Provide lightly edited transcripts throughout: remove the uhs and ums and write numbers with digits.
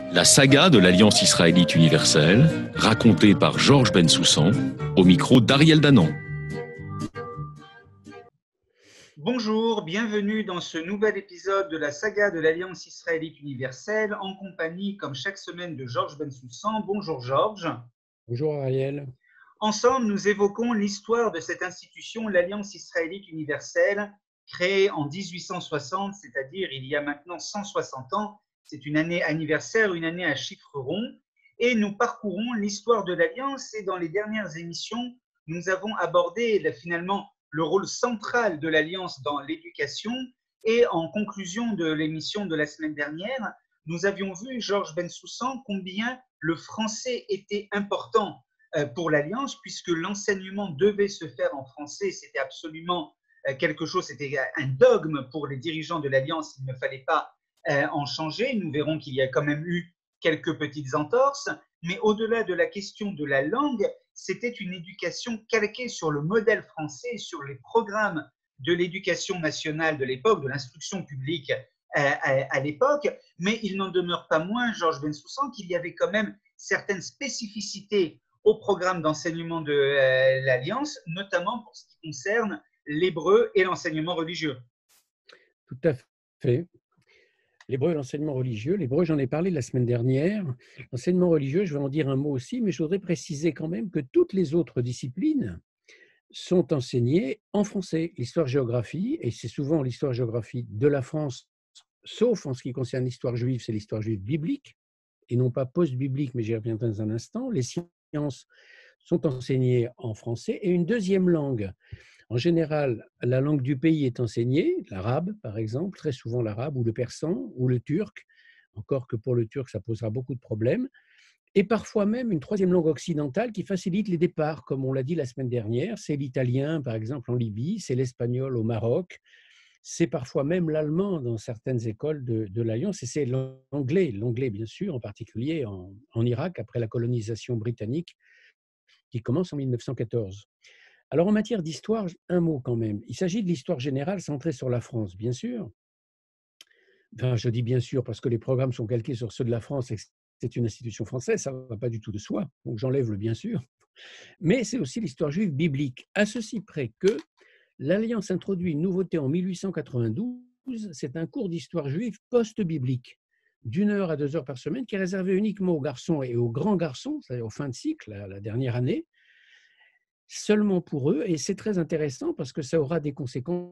La saga de l'Alliance israélite universelle, racontée par Georges Bensoussan, au micro d'Ariel Danon. Bonjour, bienvenue dans ce nouvel épisode de la saga de l'Alliance israélite universelle, en compagnie, comme chaque semaine, de Georges Bensoussan. Bonjour Georges. Bonjour Ariel. Ensemble, nous évoquons l'histoire de cette institution, l'Alliance israélite universelle, créée en 1860, c'est-à-dire il y a maintenant 160 ans. C'est une année anniversaire, une année à chiffre rond. Et nous parcourons l'histoire de l'Alliance et dans les dernières émissions, nous avons abordé finalement le rôle central de l'Alliance dans l'éducation. Et en conclusion de l'émission de la semaine dernière, nous avions vu, Georges Bensoussan, combien le français était important pour l'Alliance, puisque l'enseignement devait se faire en français. C'était absolument quelque chose, c'était un dogme pour les dirigeants de l'Alliance. Il ne fallait pas en changer. Nous verrons qu'il y a quand même eu quelques petites entorses, mais au-delà de la question de la langue, c'était une éducation calquée sur le modèle français, sur les programmes de l'éducation nationale de l'époque, de l'instruction publique à l'époque, mais il n'en demeure pas moins, Georges Bensoussan, qu'il y avait quand même certaines spécificités au programme d'enseignement de l'Alliance, notamment pour ce qui concerne l'hébreu et l'enseignement religieux. Tout à fait. L'hébreu et l'enseignement religieux. L'hébreu, j'en ai parlé la semaine dernière. L'enseignement religieux, je vais en dire un mot aussi, mais je voudrais préciser quand même que toutes les autres disciplines sont enseignées en français. L'histoire-géographie, et c'est souvent l'histoire-géographie de la France, sauf en ce qui concerne l'histoire juive, c'est l'histoire juive biblique, et non pas post-biblique, mais j'y reviendrai dans un instant. Les sciences sont enseignées en français, et une deuxième langue. En général, la langue du pays est enseignée, l'arabe par exemple, très souvent l'arabe, ou le persan, ou le turc, encore que pour le turc, ça posera beaucoup de problèmes, et parfois même une troisième langue occidentale qui facilite les départs, comme on l'a dit la semaine dernière, c'est l'italien par exemple en Libye, c'est l'espagnol au Maroc, c'est parfois même l'allemand dans certaines écoles de l'Alliance, et c'est l'anglais bien sûr, en particulier en Irak, après la colonisation britannique qui commence en 1914. Alors, en matière d'histoire, un mot quand même. Il s'agit de l'histoire générale centrée sur la France, bien sûr. Enfin, je dis bien sûr parce que les programmes sont calqués sur ceux de la France et que c'est une institution française, ça ne va pas du tout de soi, donc j'enlève le bien sûr. Mais c'est aussi l'histoire juive biblique, à ceci près que l'Alliance introduit une nouveauté en 1892, c'est un cours d'histoire juive post-biblique, d'1 heure à 2 heures par semaine, qui est réservé uniquement aux garçons et aux grands garçons, c'est-à-dire aux fins de cycle, la dernière année, seulement pour eux, et c'est très intéressant parce que ça aura des conséquences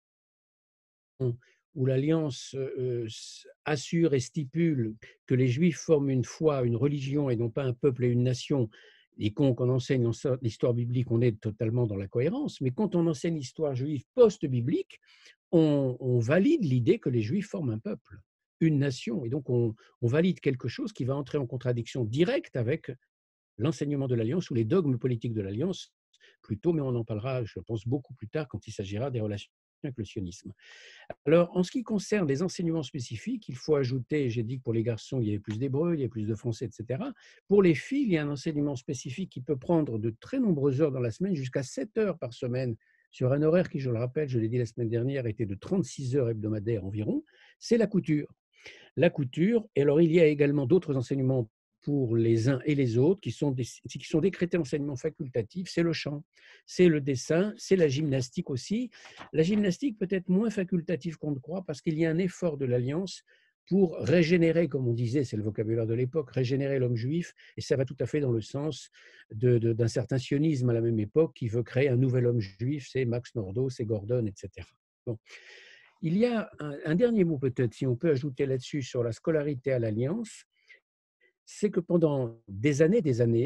où l'Alliance assure et stipule que les Juifs forment une foi, une religion et non pas un peuple et une nation, et qu'on enseigne l'histoire biblique, on est totalement dans la cohérence, mais quand on enseigne l'histoire juive post-biblique, on valide l'idée que les Juifs forment un peuple, une nation, et donc on valide quelque chose qui va entrer en contradiction directe avec l'enseignement de l'Alliance ou les dogmes politiques de l'Alliance, plutôt, mais on en parlera, je pense, beaucoup plus tard quand il s'agira des relations avec le sionisme. Alors, en ce qui concerne les enseignements spécifiques, il faut ajouter, j'ai dit que pour les garçons, il y avait plus d'hébreu, il y avait plus de français, etc. Pour les filles, il y a un enseignement spécifique qui peut prendre de très nombreuses heures dans la semaine, jusqu'à 7 heures par semaine, sur un horaire qui, je le rappelle, je l'ai dit la semaine dernière, était de 36 heures hebdomadaires environ, c'est la couture. La couture, et alors il y a également d'autres enseignements pour les uns et les autres qui sont décrétés enseignement facultatif, c'est le chant, c'est le dessin, c'est la gymnastique aussi. La gymnastique peut être moins facultative qu'on ne croit parce qu'il y a un effort de l'Alliance pour régénérer, comme on disait, c'est le vocabulaire de l'époque, régénérer l'homme juif, et ça va tout à fait dans le sens d'un certain sionisme à la même époque qui veut créer un nouvel homme juif, c'est Max Nordau, c'est Gordon, etc. Bon. Il y a un dernier mot peut-être, si on peut ajouter là-dessus, sur la scolarité à l'Alliance, c'est que pendant des années,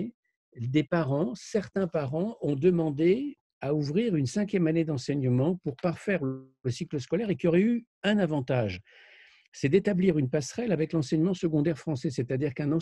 certains parents ont demandé à ouvrir une 5e année d'enseignement pour parfaire le cycle scolaire et qui aurait eu un avantage, c'est d'établir une passerelle avec l'enseignement secondaire français, c'est-à-dire un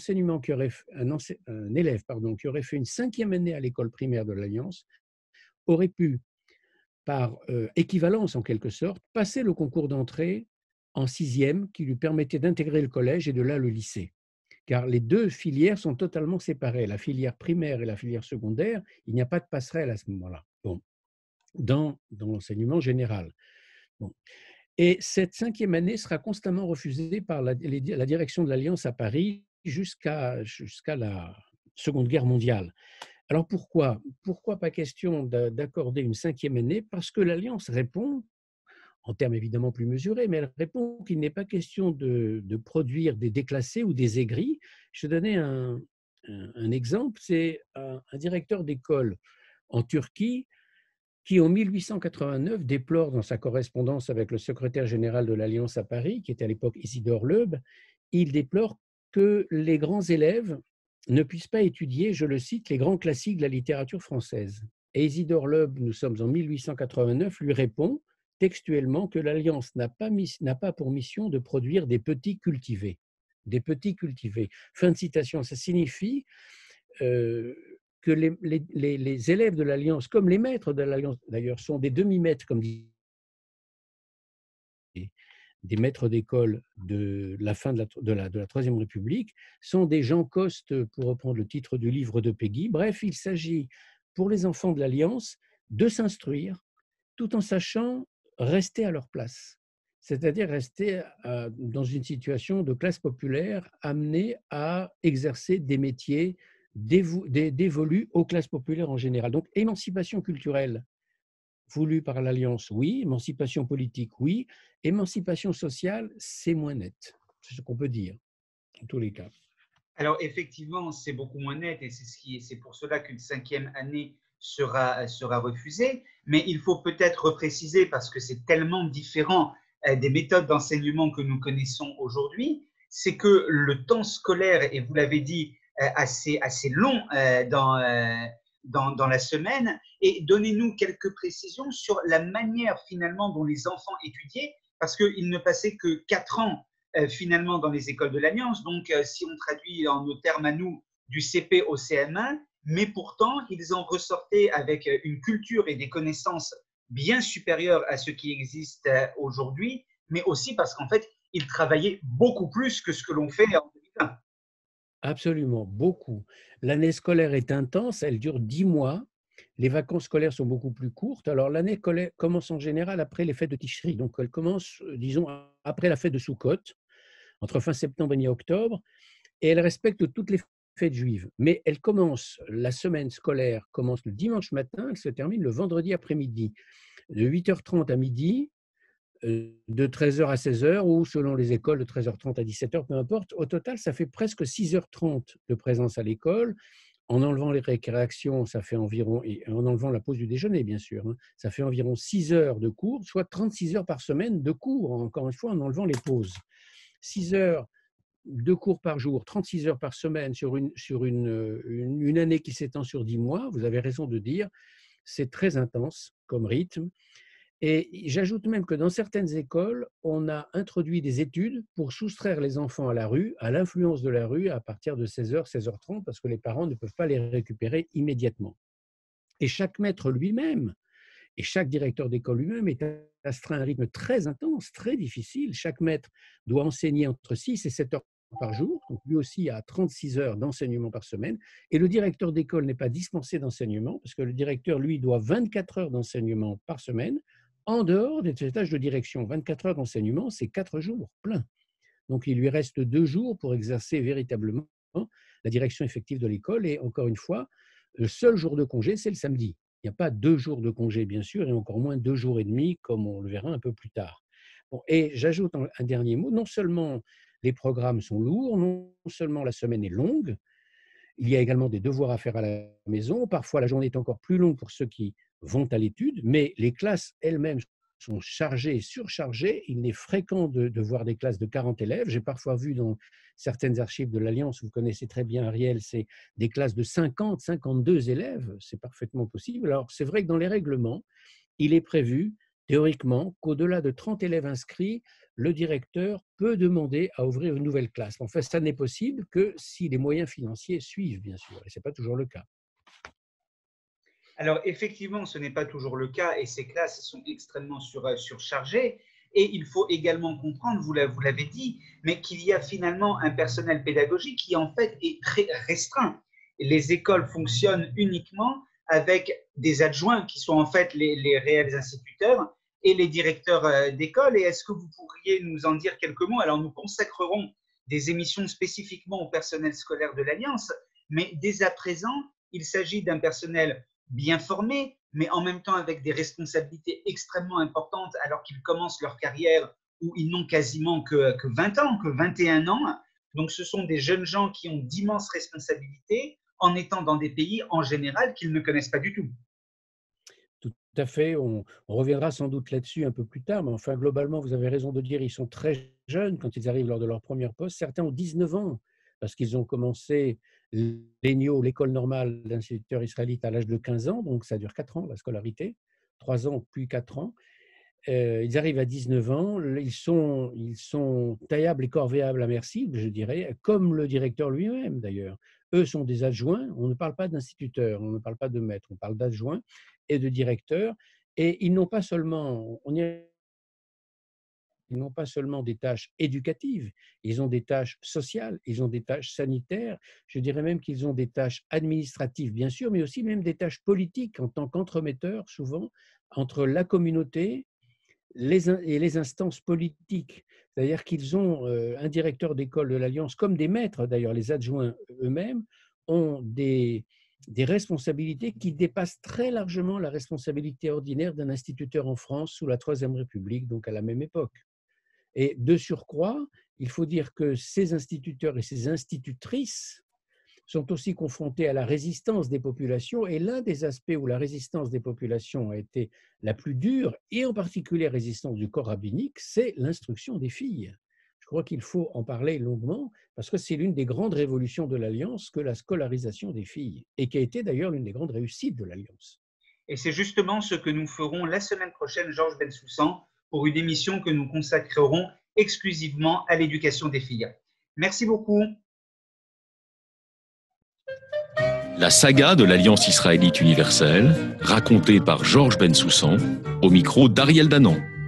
élève qui aurait fait une 5e année à l'école primaire de l'Alliance aurait pu, par équivalence en quelque sorte, passer le concours d'entrée en 6e qui lui permettait d'intégrer le collège et de là le lycée. Car les deux filières sont totalement séparées. La filière primaire et la filière secondaire, il n'y a pas de passerelle à ce moment-là, bon, dans l'enseignement général. Bon. Et cette 5e année sera constamment refusée par la direction de l'Alliance à Paris, jusqu'à la Seconde Guerre mondiale. Alors pourquoi? Pourquoi pas question d'accorder une 5e année? Parce que l'Alliance répond, en termes évidemment plus mesurés, mais elle répond qu'il n'est pas question de produire des déclassés ou des aigris. Je vais donner un exemple, c'est un directeur d'école en Turquie qui, en 1889, déplore dans sa correspondance avec le secrétaire général de l'Alliance à Paris, qui était à l'époque Isidore Loeb, il déplore que les grands élèves ne puissent pas étudier, je le cite, les grands classiques de la littérature française. Et Isidore Loeb, nous sommes en 1889, lui répond textuellement que l'Alliance n'a pas pour mission de produire des petits cultivés. Des petits cultivés. Fin de citation. Ça signifie que les élèves de l'Alliance, comme les maîtres de l'Alliance d'ailleurs, sont des demi-maîtres, comme dit des maîtres d'école de la fin de la Troisième République, sont des gens costes, pour reprendre le titre du livre de Péguy. Bref, il s'agit pour les enfants de l'Alliance de s'instruire tout en sachant rester à leur place, c'est-à-dire rester dans une situation de classe populaire amenée à exercer des métiers dévolus aux classes populaires en général. Donc, émancipation culturelle voulue par l'Alliance, oui. Émancipation politique, oui. Émancipation sociale, c'est moins net. C'est ce qu'on peut dire, en tous les cas. Alors, effectivement, c'est beaucoup moins net et c'est pour cela qu'une 5e année sera refusée. Mais il faut peut-être repréciser, parce que c'est tellement différent des méthodes d'enseignement que nous connaissons aujourd'hui, c'est que le temps scolaire, et vous l'avez dit, assez long dans la semaine. Et donnez-nous quelques précisions sur la manière finalement dont les enfants étudiaient, parce qu'ils ne passaient que 4 ans finalement dans les écoles de l'Alliance. Donc, si on traduit en nos termes à nous, du CP au CM1, mais pourtant, ils en ressortaient avec une culture et des connaissances bien supérieures à ce qui existe aujourd'hui, mais aussi parce qu'en fait, ils travaillaient beaucoup plus que ce que l'on fait en 2020. Absolument, beaucoup. L'année scolaire est intense, elle dure 10 mois. Les vacances scolaires sont beaucoup plus courtes. Alors, l'année commence en général après les fêtes de Ticherie. Donc, elle commence, disons, après la fête de Soukhot, entre fin septembre et mi-octobre, et elle respecte toutes les fêtes juives. Mais elle commence, la semaine scolaire commence le dimanche matin, elle se termine le vendredi après-midi, de 8h30 à midi, de 13h à 16h, ou selon les écoles, de 13h30 à 17h, peu importe. Au total, ça fait presque 6h30 de présence à l'école. En enlevant les récréations, ça fait environ, et en enlevant la pause du déjeuner, bien sûr, ça fait environ 6 heures de cours, soit 36 heures par semaine de cours, encore une fois, en enlevant les pauses. 6 heures de cours par jour, 36 heures par semaine sur une année qui s'étend sur 10 mois, vous avez raison de dire, c'est très intense comme rythme. Et j'ajoute même que dans certaines écoles, on a introduit des études pour soustraire les enfants à la rue, à l'influence de la rue à partir de 16h, 16h30, parce que les parents ne peuvent pas les récupérer immédiatement. Et chaque maître lui-même, et chaque directeur d'école lui-même est astreint à un rythme très intense, très difficile. Chaque maître doit enseigner entre 6 et 7 heures par jour, donc lui aussi a 36 heures d'enseignement par semaine. Et le directeur d'école n'est pas dispensé d'enseignement, parce que le directeur, lui, doit 24 heures d'enseignement par semaine, en dehors des tâches de direction. 24 heures d'enseignement, c'est 4 jours pleins. Donc, il lui reste 2 jours pour exercer véritablement la direction effective de l'école. Et encore une fois, le seul jour de congé, c'est le samedi. Il n'y a pas 2 jours de congé, bien sûr, et encore moins 2 jours et demi, comme on le verra un peu plus tard. Bon, et j'ajoute un dernier mot. Non seulement les programmes sont lourds, non seulement la semaine est longue, il y a également des devoirs à faire à la maison. Parfois, la journée est encore plus longue pour ceux qui vont à l'étude, mais les classes elles-mêmes sont chargées et surchargées. Il est fréquent de voir des classes de 40 élèves. J'ai parfois vu dans certaines archives de l'Alliance, vous connaissez très bien Ariel, c'est des classes de 50, 52 élèves. C'est parfaitement possible. Alors, c'est vrai que dans les règlements, il est prévu, théoriquement, qu'au-delà de 30 élèves inscrits, le directeur peut demander à ouvrir une nouvelle classe. En fait, ça n'est possible que si les moyens financiers suivent, bien sûr, et ce n'est pas toujours le cas. Alors, effectivement, ce n'est pas toujours le cas et ces classes sont extrêmement surchargées. Et il faut également comprendre, vous l'avez dit, mais qu'il y a finalement un personnel pédagogique qui, en fait, est très restreint. Les écoles fonctionnent uniquement avec des adjoints qui sont en fait les réels instituteurs et les directeurs d'école. Et est-ce que vous pourriez nous en dire quelques mots? Alors, nous consacrerons des émissions spécifiquement au personnel scolaire de l'Alliance, mais dès à présent, il s'agit d'un personnel bien formé, mais en même temps avec des responsabilités extrêmement importantes alors qu'ils commencent leur carrière où ils n'ont quasiment que 20 ans, que 21 ans. Donc ce sont des jeunes gens qui ont d'immenses responsabilités en étant dans des pays en général qu'ils ne connaissent pas du tout. Tout à fait, on reviendra sans doute là-dessus un peu plus tard, mais enfin globalement, vous avez raison de dire, ils sont très jeunes quand ils arrivent lors de leur première poste. Certains ont 19 ans parce qu'ils ont commencé l'ENIO, l'école normale d'instituteurs israélites, à l'âge de 15 ans, donc ça dure 4 ans la scolarité, 3 ans puis 4 ans. Ils arrivent à 19 ans, ils sont taillables et corvéables à merci, je dirais, comme le directeur lui-même d'ailleurs. Eux sont des adjoints, on ne parle pas d'instituteurs, on ne parle pas de maîtres, on parle d'adjoints et de directeurs. Et ils n'ont pas seulement, ils n'ont pas seulement des tâches éducatives, ils ont des tâches sociales, ils ont des tâches sanitaires, je dirais même qu'ils ont des tâches administratives, bien sûr, mais aussi même des tâches politiques en tant qu'entremetteurs, souvent, entre la communauté et les instances politiques. C'est-à-dire qu'ils ont un directeur d'école de l'Alliance, comme des maîtres, d'ailleurs, les adjoints eux-mêmes, ont des responsabilités qui dépassent très largement la responsabilité ordinaire d'un instituteur en France sous la Troisième République, donc à la même époque. Et de surcroît, il faut dire que ces instituteurs et ces institutrices sont aussi confrontés à la résistance des populations. Et l'un des aspects où la résistance des populations a été la plus dure, et en particulier la résistance du corps rabbinique, c'est l'instruction des filles. Je crois qu'il faut en parler longuement, parce que c'est l'une des grandes révolutions de l'Alliance que la scolarisation des filles, et qui a été d'ailleurs l'une des grandes réussites de l'Alliance. Et c'est justement ce que nous ferons la semaine prochaine, Georges Bensoussan, pour une émission que nous consacrerons exclusivement à l'éducation des filles. Merci beaucoup. La saga de l'Alliance israélite universelle, racontée par Georges Bensoussan, au micro d'Ariel Danan.